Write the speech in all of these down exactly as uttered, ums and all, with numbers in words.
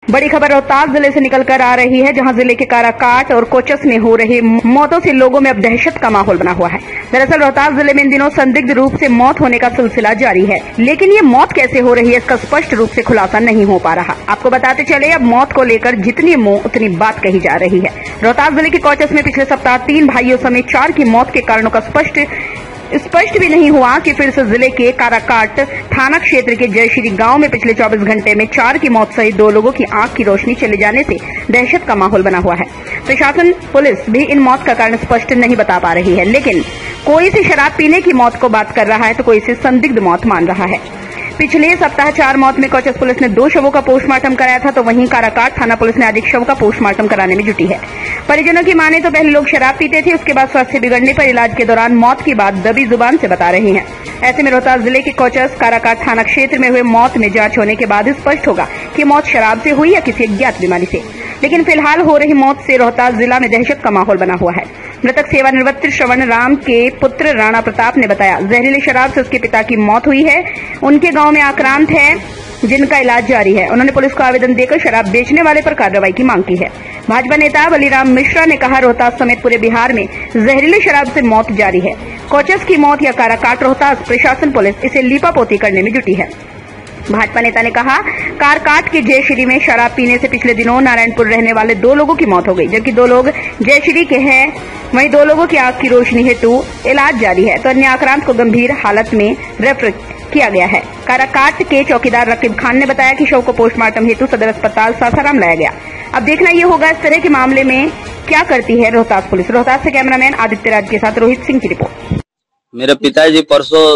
बड़ी खबर रोहतास जिले से निकलकर आ रही है, जहां जिले के काराकाट और कोचस में हो रही मौतों से लोगों में अब दहशत का माहौल बना हुआ है। दरअसल रोहतास जिले में इन दिनों संदिग्ध रूप से मौत होने का सिलसिला जारी है, लेकिन ये मौत कैसे हो रही है इसका स्पष्ट रूप से खुलासा नहीं हो पा रहा। आपको बताते चले, अब मौत को लेकर जितनी मुंह उतनी बात कही जा रही है। रोहतास जिले के कोचस में पिछले सप्ताह तीन भाइयों समेत चार की मौत के कारणों का स्पष्ट स्पष्ट भी नहीं हुआ कि फिर से जिले के काराकाट थाना क्षेत्र के जयश्री गांव में पिछले चौबीस घंटे में चार की मौत सहित दो लोगों की आंख की रोशनी चले जाने से दहशत का माहौल बना हुआ है। प्रशासन, पुलिस भी इन मौत का कारण स्पष्ट नहीं बता पा रही है, लेकिन कोई इसे शराब पीने की मौत को बात कर रहा है तो कोई इसे संदिग्ध मौत मान रहा है। पिछले सप्ताह चार मौत में कोचस पुलिस ने दो शवों का पोस्टमार्टम कराया था, तो वहीं काराकाट थाना पुलिस ने आज एक शव का पोस्टमार्टम कराने में जुटी है। परिजनों की माने तो पहले लोग शराब पीते थे, उसके बाद स्वास्थ्य बिगड़ने पर इलाज के दौरान मौत की बात दबी जुबान से बता रही हैं। ऐसे में रोहतास जिले के कोचस काराकाट थाना क्षेत्र में हुए मौत में जांच होने के बाद स्पष्ट होगा कि मौत शराब से हुई या किसी अज्ञात बीमारी से। लेकिन फिलहाल हो रही मौत से रोहतास जिला में दहशत का माहौल बना हुआ है। मृतक सेवानिवृत्त श्रवण राम के पुत्र राणा प्रताप ने बताया, जहरीली शराब से उसके पिता की मौत हुई है। उनके गांव में आक्रांत है जिनका इलाज जारी है। उन्होंने पुलिस को आवेदन देकर शराब बेचने वाले पर कार्रवाई की मांग की है। भाजपा नेता बलीराम मिश्रा ने कहा, रोहतास समेत पूरे बिहार में जहरीली शराब से मौत जारी है। कोचस की मौत या काराकाट रोहतास, प्रशासन पुलिस इसे लीपापोती करने में जुटी है। भाजपा नेता ने कहा, काराकाट के जयश्री में शराब पीने से पिछले दिनों नारायणपुर रहने वाले दो लोगों की मौत हो गई, जबकि दो लोग जयश्री के हैं। वहीं दो लोगों की आंख की रोशनी हेतु इलाज जारी है, तो अन्य आक्रांत को गंभीर हालत में रेफर किया गया है। काराकाट के चौकीदार रकीब खान ने बताया कि शव को पोस्टमार्टम हेतु सदर अस्पताल सासाराम लाया गया। अब देखना ये होगा इस तरह के मामले में क्या करती है रोहतास पुलिस। रोहतास से कैमरामैन आदित्य राज के साथ रोहित सिंह की रिपोर्ट। मेरे पिताजी परसों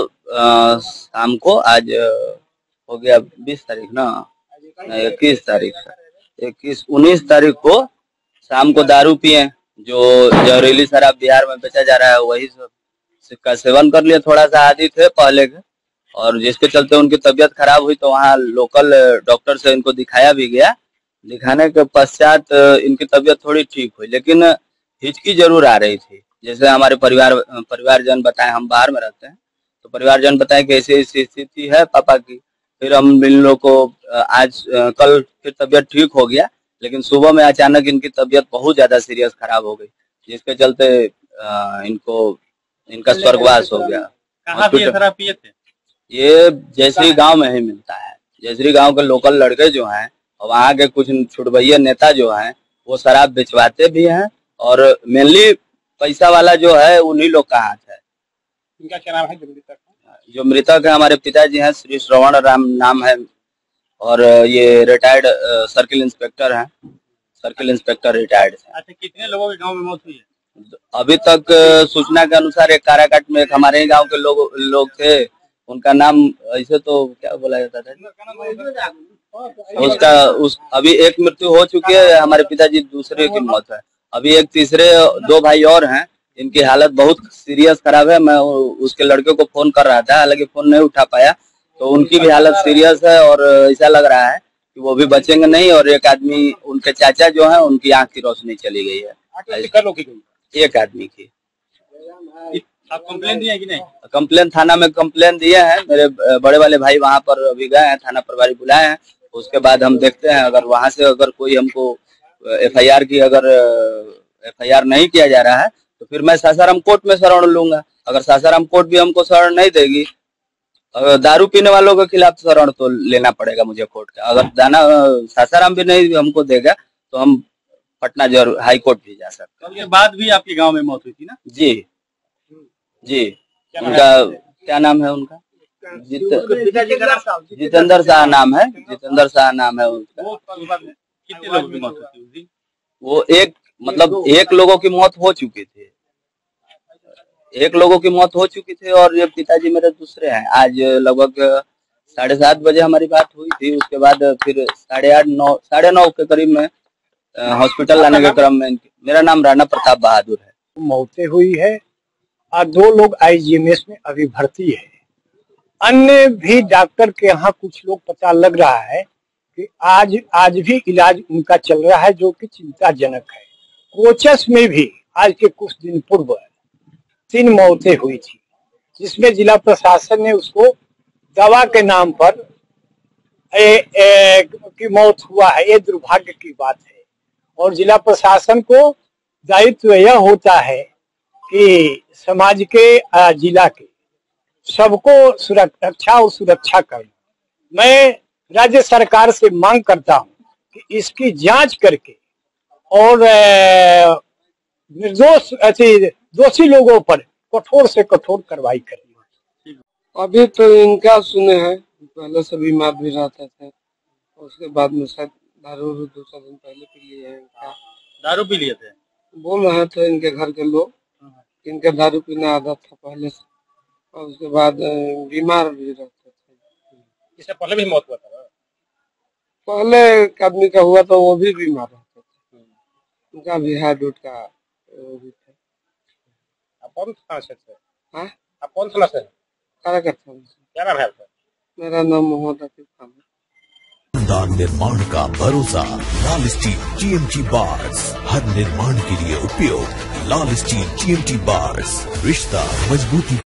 शाम को, आज हो गया बीस तारीख ना, इक्कीस तारीख इक्कीस उन्नीस तारीख को शाम को दारू पिए, जो जहरीली शराब बिहार में बेचा जा रहा है वही सब का सेवन कर लिए। थोड़ा सा आदी थे पहले के, और जिसके चलते उनकी तबीयत खराब हुई, तो वहाँ लोकल डॉक्टर से इनको दिखाया भी गया। दिखाने के पश्चात इनकी तबीयत थोड़ी ठीक हुई, लेकिन हिचकी जरूर आ रही थी। जैसे हमारे परिवार परिवारजन बताए, हम बाहर में रहते हैं, तो परिवारजन बताए कि ऐसी ऐसी स्थिति है पापा की। फिर हम इन लोग को आज कल फिर तबीयत ठीक हो गया, लेकिन सुबह में अचानक इनकी तबीयत बहुत ज्यादा सीरियस खराब हो गई, जिसके चलते इनको इनका स्वर्गवास हो गया। कहाँ पिए शराब पिए थे? ये जयश्री गांव में ही मिलता है। जयश्री गांव के लोकल लड़के जो हैं और वहाँ के कुछ छुटभैया नेता जो हैं, वो शराब बेचवाते भी हैं, और मेनली पैसा वाला जो है उन्हीं लोग का हाथ है। इनका क्या नाम है जो मृतक है? जो मृतक है हमारे पिताजी हैं, श्री श्रवण राम नाम है, और ये रिटायर्ड सर्किल इंस्पेक्टर हैं, सर्किल इंस्पेक्टर रिटायर्ड है। अच्छा, कितने लोगों के गांव में मौत हुई है? अभी तक सूचना के अनुसार एक काराकाट में एक हमारे ही गांव के लोग लोग थे, उनका नाम ऐसे तो क्या बोला जाता था उसका उस अभी एक मृत्यु हो चुकी है, हमारे पिताजी दूसरे की मौत है। अभी एक तीसरे दो भाई और हैं, इनकी हालत बहुत सीरियस खराब है। मैं उसके लड़के को फोन कर रहा था, हालांकि फोन नहीं उठा पाया, तो उनकी भी हालत सीरियस है, और ऐसा लग रहा है कि वो भी बचेंगे नहीं। और एक आदमी, उनके चाचा जो है, उनकी आंख की रोशनी चली गई है। एक आदमी की। आप कंप्लेन दिए कि नहीं? कंप्लेन थाना में कंप्लेन दिए हैं। मेरे बड़े वाले भाई वहाँ पर अभी गए हैं, थाना प्रभारी बुलाए हैं। उसके बाद हम देखते हैं, अगर वहाँ से अगर कोई हमको एफ आई आर की अगर एफ आई आर नहीं किया जा रहा है, तो फिर मैं सासाराम कोर्ट में शरण लूंगा। अगर सासाराम कोर्ट भी हमको शरण नहीं देगी, अगर दारू पीने वालों के खिलाफ शरण तो लेना पड़ेगा मुझे कोर्ट का। अगर दाना सासाराम भी नहीं हमको देगा, तो हम पटना जरूर हाई कोर्ट भी जा सकते हैं। उसके बाद भी आपके गांव में मौत हुई थी ना? जी जी। उनका क्या नाम है? उनका जितेंद्र शाह नाम है, जितेंद्र शाह नाम है उनका। कितने लोगों की मौत हुई थी? वो एक मतलब एक लोगों की मौत हो चुकी थी, एक लोगों की मौत हो चुकी थी, और ये पिताजी मेरे दूसरे हैं। आज लगभग साढ़े सात बजे हमारी बात हुई थी। उसके बाद फिर साढ़े आठ नौ साढ़े नौ के करीब में हॉस्पिटल लाने के क्रम में। मेरा नाम राणा प्रताप बहादुर है। मौतें हुई है और दो लोग आई जी एम एस में अभी भर्ती है। अन्य भी डॉक्टर के यहाँ कुछ लोग पता लग रहा है कि आज आज भी इलाज उनका चल रहा है, जो कि चिंताजनक है। कोचस में भी आज के कुछ दिन पूर्व तीन मौतें हुई थी, जिसमें जिला प्रशासन ने उसको दवा के नाम पर ए, ए, की मौत हुआ है, ये दुर्भाग्य की बात है। और जिला प्रशासन को दायित्व यह होता है कि समाज के, जिला के सबको सुरक्षा और सुरक्षा करना। मैं राज्य सरकार से मांग करता हूं कि इसकी जांच करके और निर्दोष दोषी लोगों पर कठोर से कठोर कार्रवाई करें। अभी तो इनका सुने हैं, पहले से बीमार भी रहते थे, उसके बाद में शायद दारू दो चार दिन पहले पी लिए हैं। इनका दारू पी लिए थे बोल रहे थे इनके घर के लोग, इनका दारू पीना आदत था पहले से, और उसके बाद बीमार भी रहते थे। इससे पहले भी मौत हुआ था? पहले एक आदमी का हुआ तो वो भी बीमार रहते थे, उनका भी हार्ट बीट का वो भी था। आप कौन थाना से थे? हाँ, आप कौन थाना से? कार्यकर्ता। क्या नाम है आपका? मेरा नाम मोहम्मद रफीक खान है। शानदार निर्माण का भरोसा लाल स्टील टीएमटी बार्स, हर निर्माण के लिए उपयोग लाल स्टील टीएमटी बार्स, रिश्ता मजबूती।